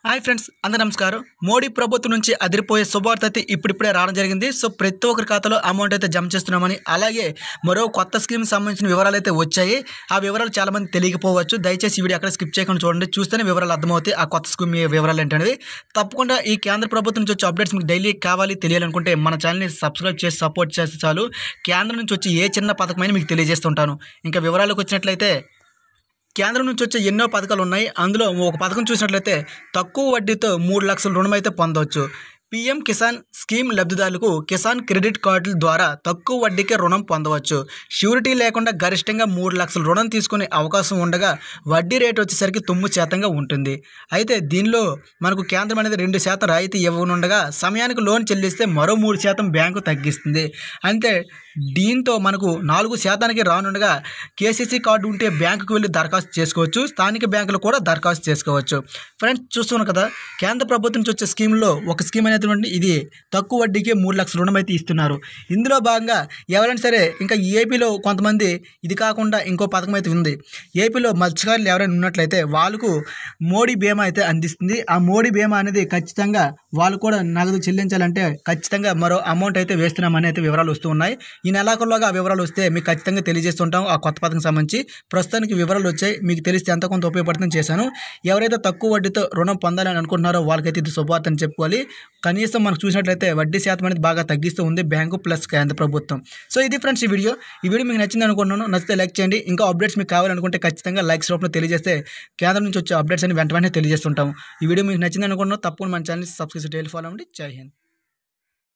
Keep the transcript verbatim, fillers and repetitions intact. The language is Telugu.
హాయ్ ఫ్రెండ్స్, అందరూ నమస్కారం. మోడీ ప్రభుత్వం నుంచి అదిరిపోయే శుభవార్త అయితే ఇప్పుడిప్పుడే రావడం జరిగింది. సో ప్రతి ఒక్కరి ఖాతాలో అమౌంట్ అయితే జమ చేస్తున్నామని, అలాగే మరో కొత్త స్కీమ్ సంబంధించిన వివరాలు అయితే వచ్చాయి. ఆ వివరాలు చాలామంది తెలియకపోవచ్చు. దయచేసి ఈ వీడియో అక్కడ స్కిప్ చేయకుండా చూడండి. చూస్తేనే వివరాలు అర్థమవుతాయి. ఆ కొత్త స్కీమ్ వివరాలు ఏంటనేది తప్పకుండా ఈ కేంద్ర ప్రభుత్వం నుంచి వచ్చే అప్డేట్స్ మీకు డైలీ కావాలి తెలియాలనుకుంటే మన ఛానల్ని సబ్స్క్రైబ్ చేసి సపోర్ట్ చేస్తే చాలు. కేంద్రం నుంచి వచ్చి ఏ చిన్న పథకమైనా మీకు తెలియజేస్తుంటాను. ఇంకా వివరాలకు వచ్చినట్లయితే కేంద్రం నుంచి వచ్చే ఎన్నో పథకాలు ఉన్నాయి. అందులో ఒక పథకం చూసినట్లయితే తక్కువ వడ్డీతో మూడు లక్షల రుణం అయితే పొందవచ్చు. పీఎం కిసాన్ స్కీమ్ లబ్ధిదారులకు కిసాన్ క్రెడిట్ కార్డుల ద్వారా తక్కువ వడ్డీకే రుణం పొందవచ్చు. ష్యూరిటీ లేకుండా గరిష్టంగా మూడు లక్షల రుణం తీసుకునే అవకాశం ఉండగా వడ్డీ రేటు వచ్చేసరికి తొమ్మిది శాతంగా ఉంటుంది. అయితే దీనిలో మనకు కేంద్రం అనేది రెండు శాతం రాయితీ ఇవ్వనుండగా సమయానికి లోన్ చెల్లిస్తే మరో మూడు శాతం బ్యాంకు తగ్గిస్తుంది. అంతే దీంతో మనకు నాలుగు శాతానికి రానుండగా కేసీసీ కార్డు ఉంటే బ్యాంకుకు వెళ్ళి దరఖాస్తు చేసుకోవచ్చు. స్థానిక బ్యాంకులు కూడా దరఖాస్తు చేసుకోవచ్చు. ఫ్రెండ్స్, చూస్తున్నాం కదా, కేంద్ర ప్రభుత్వం నుంచి వచ్చే స్కీమ్లో ఒక స్కీమ్ అనేటువంటి ఇది తక్కువ వడ్డీకే మూడు లక్షల రుణం అయితే ఇస్తున్నారు. ఇందులో భాగంగా ఎవరైనా సరే ఇంకా ఏపీలో కొంతమంది ఇది కాకుండా ఇంకో పథకం అయితే ఉంది. ఏపీలో మత్స్యకారులు ఎవరైనా ఉన్నట్లయితే వాళ్ళకు మోడీ బీమా అయితే అందిస్తుంది. ఆ మోడీ బీమా అనేది ఖచ్చితంగా వాళ్ళు కూడా నగదు చెల్లించాలంటే ఖచ్చితంగా మరో అమౌంట్ అయితే వేస్తున్నామని అయితే వివరాలు వస్తూ ఉన్నాయి. ఈ నెలాఖరులోగా ఆ వివరాలు వస్తే మీకు ఖచ్చితంగా తెలియజేస్తుంటాం. ఆ కొత్త పథకం సంబంధించి ప్రస్తుతానికి వివరాలు వచ్చాయి. మీకు తెలిస్తే ఎంత కొంత ఉపయోగపడుతుందని చేశాను. ఎవరైతే తక్కువ వడ్డీతో రుణం పొందాలని అనుకుంటున్నారో వాళ్ళకైతే ఇది శుభవార్త అని చెప్పుకోవాలి. కనీసం మనకు చూసినట్లయితే వడ్డీ శాతం అనేది బాగా తగ్గిస్తూ ఉంది బ్యాంకు ప్లస్ కేంద్ర ప్రభుత్వం. సో ఇది ఫ్రెండ్స్ ఈ వీడియో. ఈ వీడియో మీకు నచ్చింది అనుకుంటున్నాను. నచ్చితే లైక్ చేయండి. ఇంకా అప్డేట్స్ మీకు కావాలనుకుంటే ఖచ్చితంగా లైక్స్ రూపంలో తెలియజేస్తే కేంద్రం నుంచి వచ్చే అప్డేట్స్ అని వెంట వెంటనే తెలియజేస్తుంటాము. ఈ వీడియో మీకు నచ్చింది అనుకుంటున్నాను. తప్పకుండా మన ఛానల్ సబ్స్క్రైబ్ డైలీ ఫాలో అవ్వండి. జై హింద్.